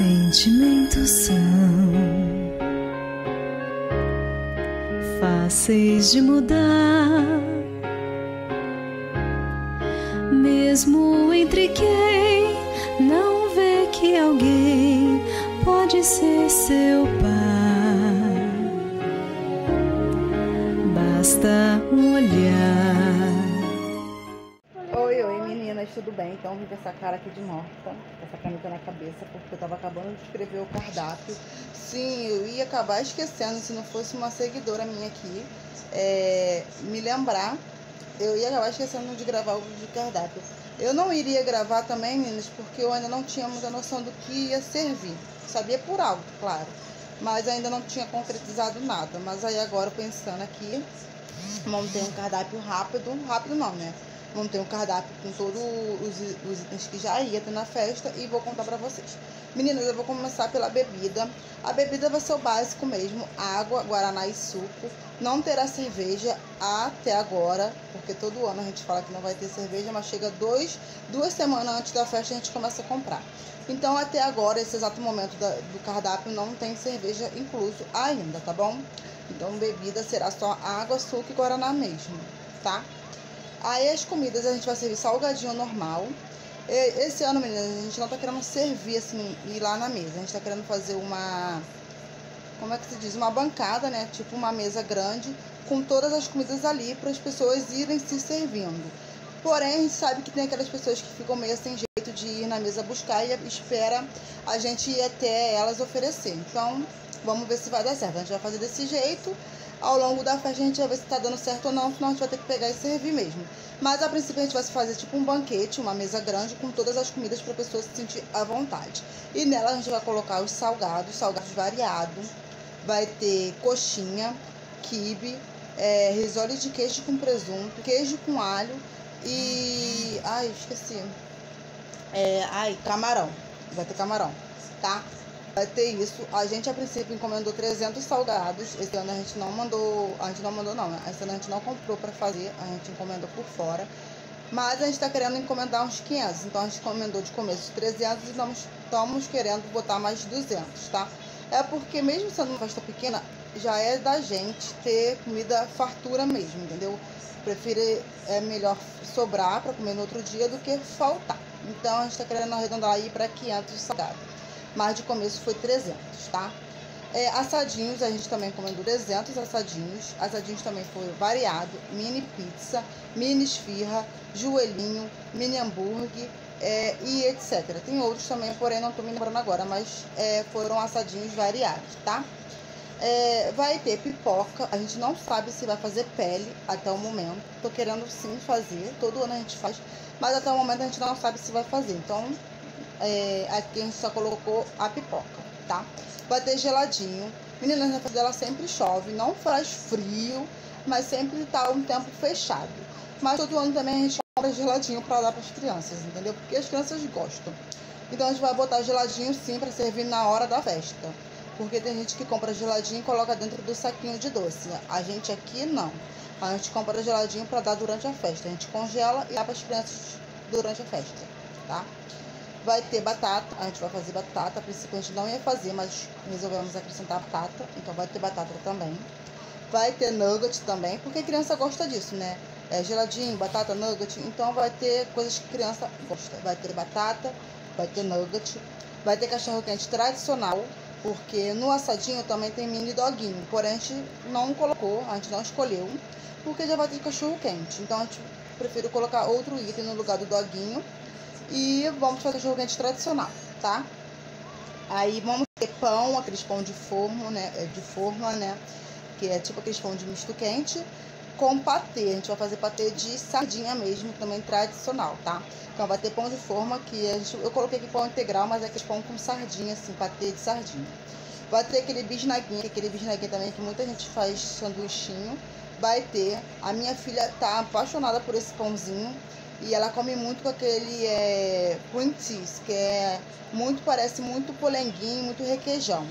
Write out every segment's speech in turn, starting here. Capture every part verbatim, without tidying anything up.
Sentimentos são fáceis de mudar, mesmo entre quem não vê que alguém pode ser seu par. Basta um olhar. Oi, oi meninas, tudo bem? Então vim com essa cara aqui de morta, com essa caneta na cabeça, porque eu tava acabando de escrever o cardápio. Sim, eu ia acabar esquecendo, se não fosse uma seguidora minha aqui é, me lembrar, eu ia acabar esquecendo de gravar o vídeo de cardápio. Eu não iria gravar também, meninas, porque eu ainda não tinha muita noção do que ia servir. Sabia por alto, claro, mas ainda não tinha concretizado nada. Mas aí agora, pensando aqui, montei um cardápio rápido, rápido não, né? Montei um cardápio com todos os, os itens que já ia ter na festa e vou contar pra vocês. Meninas, eu vou começar pela bebida. A bebida vai ser o básico mesmo, água, guaraná e suco. Não terá cerveja até agora, porque todo ano a gente fala que não vai ter cerveja, mas chega dois, duas semanas antes da festa a gente começa a comprar. Então até agora, esse exato momento da, do cardápio, não tem cerveja incluso ainda, tá bom? Então bebida será só água, suco e guaraná mesmo, tá? Aí as comidas a gente vai servir salgadinho normal. Esse ano, meninas, a gente não tá querendo servir assim, ir lá na mesa. A gente tá querendo fazer uma, como é que se diz? Uma bancada, né? Tipo uma mesa grande, com todas as comidas ali, para as pessoas irem se servindo. Porém, a gente sabe que tem aquelas pessoas que ficam meio sem jeito de ir na mesa buscar e espera a gente ir até elas oferecer. Então, vamos ver se vai dar certo. A gente vai fazer desse jeito. Ao longo da festa a gente vai ver se tá dando certo ou não, senão a gente vai ter que pegar e servir mesmo. Mas a princípio a gente vai fazer tipo um banquete, uma mesa grande com todas as comidas para a pessoa se sentir à vontade. E nela a gente vai colocar os salgados, salgados variados. Vai ter coxinha, quibe, é, risole de queijo com presunto, queijo com alho e... ai, esqueci. É, ai, camarão. Vai ter camarão, tá? Vai ter isso. A gente a princípio encomendou trezentos salgados. Esse ano a gente não mandou, a gente não mandou não, né? Esse ano a gente não comprou para fazer, a gente encomendou por fora. Mas a gente tá querendo encomendar uns quinhentos, então a gente encomendou de começo trezentos e estamos, estamos querendo botar mais duzentos, tá? É porque mesmo sendo uma festa pequena, já é da gente ter comida fartura mesmo, entendeu? Prefiro, é melhor sobrar para comer no outro dia do que faltar. Então a gente tá querendo arredondar aí para quinhentos salgados. Mas de começo foi trezentos, tá? É, assadinhos, a gente também encomendou trezentos assadinhos. Assadinhos também foi variado, mini pizza, mini esfirra, joelhinho, mini hambúrguer é, e etcétera. Tem outros também, porém não tô me lembrando agora, mas é, foram assadinhos variados, tá? É, vai ter pipoca, a gente não sabe se vai fazer pele até o momento. Tô querendo sim fazer, todo ano a gente faz, mas até o momento a gente não sabe se vai fazer. Então, é, aqui a gente só colocou a pipoca, tá? Vai ter geladinho. Meninas, na festa dela sempre chove, não faz frio, mas sempre tá um tempo fechado. Mas todo ano também a gente compra geladinho para dar para as crianças, entendeu? Porque as crianças gostam. Então a gente vai botar geladinho sim para servir na hora da festa. Porque tem gente que compra geladinho e coloca dentro do saquinho de doce. A gente aqui não. A gente compra geladinho para dar durante a festa. A gente congela e dá para as crianças durante a festa, tá? Vai ter batata, a gente vai fazer batata. A princípio a gente não ia fazer, mas resolvemos acrescentar batata. Então vai ter batata também. Vai ter nugget também, porque criança gosta disso, né? É geladinho, batata, nugget. Então vai ter coisas que criança gosta. Vai ter batata, vai ter nugget. Vai ter cachorro quente tradicional, porque no assadinho também tem mini doguinho. Porém a gente não colocou, a gente não escolheu, porque já vai ter cachorro quente. Então a gente prefere colocar outro item no lugar do doguinho. E vamos fazer cachorro quente tradicional, tá? Aí vamos ter pão, aqueles pão de forma, né? De forma, né? Que é tipo aqueles pão de misto quente, com patê. A gente vai fazer patê de sardinha mesmo, também tradicional, tá? Então vai ter pão de forma, que a gente, eu coloquei aqui pão integral, mas é aquele pão com sardinha, assim, patê de sardinha. Vai ter aquele bisnaguinha, aquele bisnaguinha também que muita gente faz sanduichinho. Vai ter, a minha filha tá apaixonada por esse pãozinho. E ela come muito com aquele é, cream cheese, que é muito, parece muito polenguinho, muito requeijão.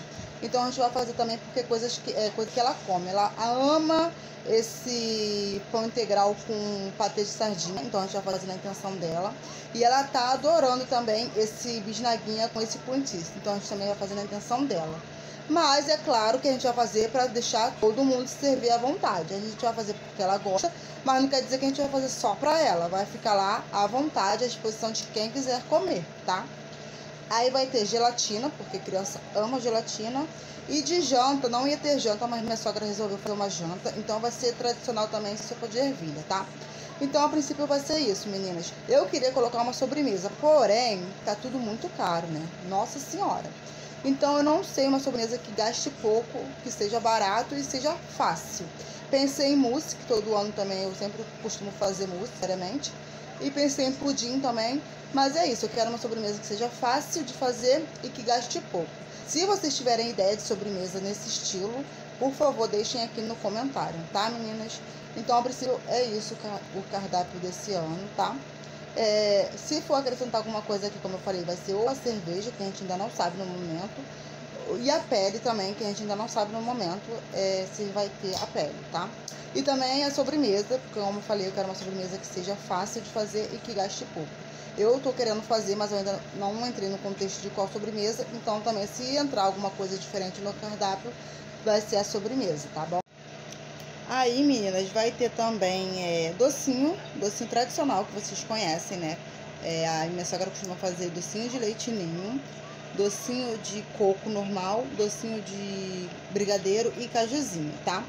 Então a gente vai fazer também porque coisas que, é coisa que ela come. Ela ama esse pão integral com patê de sardinha, então a gente vai fazer na intenção dela. E ela tá adorando também esse bisnaguinha com esse puntis, então a gente também vai fazer na intenção dela. Mas é claro que a gente vai fazer para deixar todo mundo se servir à vontade. A gente vai fazer porque ela gosta, mas não quer dizer que a gente vai fazer só para ela. Vai ficar lá à vontade, à disposição de quem quiser comer, tá? Aí vai ter gelatina, porque criança ama gelatina. E de janta, não ia ter janta, mas minha sogra resolveu fazer uma janta. Então vai ser tradicional também sopa de ervilha, tá? Então a princípio vai ser isso, meninas. Eu queria colocar uma sobremesa, porém tá tudo muito caro, né? Nossa Senhora! Então eu não sei uma sobremesa que gaste pouco, que seja barato e seja fácil. Pensei em mousse, que todo ano também eu sempre costumo fazer mousse, seriamente. E pensei em pudim também, mas é isso, eu quero uma sobremesa que seja fácil de fazer e que gaste pouco. Se vocês tiverem ideia de sobremesa nesse estilo, por favor, deixem aqui no comentário, tá, meninas? Então, a princípio, é isso o cardápio desse ano, tá? É, se for acrescentar alguma coisa aqui, como eu falei, vai ser ou a cerveja, que a gente ainda não sabe no momento, e a pele também, que a gente ainda não sabe no momento é, se vai ter a pele, tá? E também a sobremesa, porque como eu falei, eu quero uma sobremesa que seja fácil de fazer e que gaste pouco. Eu tô querendo fazer, mas eu ainda não entrei no contexto de qual sobremesa, então também se entrar alguma coisa diferente no cardápio, vai ser a sobremesa, tá bom? Aí, meninas, vai ter também é, docinho, docinho tradicional que vocês conhecem, né? É, a minha sogra costuma fazer docinho de leite ninho, docinho de coco normal, docinho de brigadeiro e cajuzinho, tá?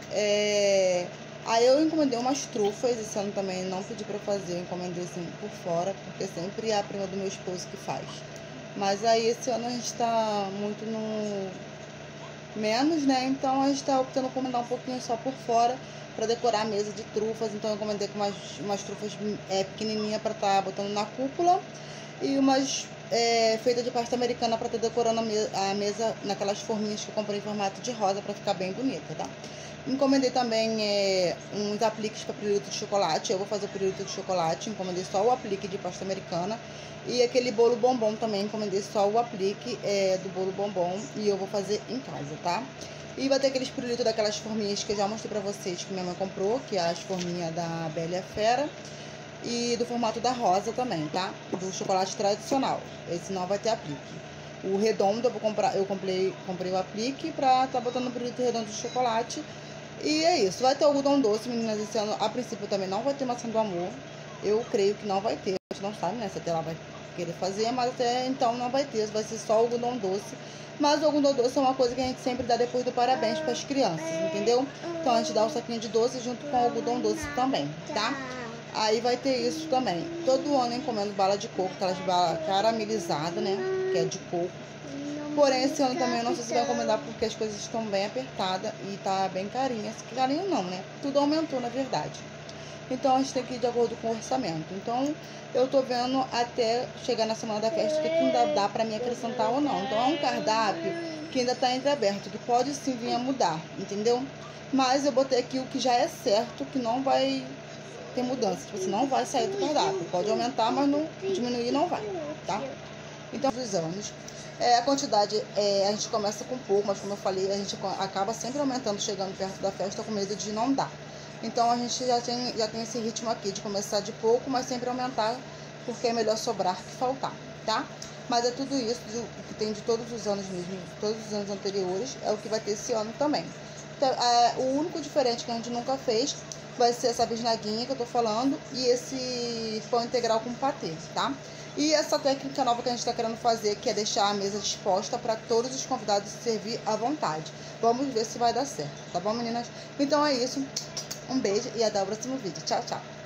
É, aí eu encomendei umas trufas, esse ano também não pedi pra fazer, eu encomendei assim por fora, porque sempre é a prima do meu esposo que faz. Mas aí esse ano a gente tá muito no menos, né? Então a gente tá optando por mandar um pouquinho só por fora para decorar a mesa de trufas. Então eu encomendei com umas, umas trufas é, pequenininha para estar tá botando na cúpula e umas é, feitas de pasta americana para estar tá decorando a, me a mesa naquelas forminhas que eu comprei em formato de rosa para ficar bem bonita, tá? Encomendei também é, uns apliques para pirulito de chocolate. Eu vou fazer o pirulito de chocolate, encomendei só o aplique de pasta americana. E aquele bolo bombom também, encomendei só o aplique é, do bolo bombom e eu vou fazer em casa, tá? E vai ter aqueles pirulitos daquelas forminhas que eu já mostrei pra vocês que minha mãe comprou, que é as forminhas da Bela e a Fera. E do formato da rosa também, tá? Do chocolate tradicional. Esse não vai ter aplique. O redondo eu vou comprar, eu comprei, comprei o aplique pra tá botando no pirulito redondo de chocolate. E é isso, vai ter algodão doce, meninas, esse ano. A princípio também não vai ter maçã do amor. Eu creio que não vai ter, a gente não sabe, né, se até lá vai querer fazer, mas até então não vai ter, vai ser só algodão doce. Mas o algodão doce é uma coisa que a gente sempre dá depois do parabéns para as crianças, entendeu? Então a gente dá o saquinho de doce junto com o algodão doce também, tá? Aí vai ter isso também. Todo ano eu encomendo bala de coco, aquelas balas caramelizadas, né, que é de coco. Porém, esse ano também eu não sei se vai encomendar porque as coisas estão bem apertadas e tá bem carinhas. Carinho não, né? Tudo aumentou, na verdade. Então, a gente tem que ir de acordo com o orçamento. Então, eu tô vendo até chegar na semana da festa o que ainda dá pra mim acrescentar ou não. Então, é um cardápio que ainda tá entreaberto, que pode sim vir a mudar, entendeu? Mas eu botei aqui o que já é certo, que não vai ter mudança. Tipo assim, não vai sair do cardápio. Pode aumentar, mas não diminuir não vai, tá? Então, dos anos. É, a quantidade, é, a gente começa com pouco, mas como eu falei, a gente acaba sempre aumentando, chegando perto da festa com medo de não dar. Então a gente já tem, já tem esse ritmo aqui de começar de pouco, mas sempre aumentar, porque é melhor sobrar que faltar, tá? Mas é tudo isso do, que tem de todos os anos mesmo, de todos os anos anteriores, é o que vai ter esse ano também. Então, é, o único diferente que a gente nunca fez vai ser essa bisnaguinha que eu tô falando e esse pão integral com patê, tá? E essa técnica nova que a gente tá querendo fazer, que é deixar a mesa disposta para todos os convidados se servir à vontade. Vamos ver se vai dar certo, tá bom, meninas? Então é isso. Um beijo e até o próximo vídeo. Tchau, tchau.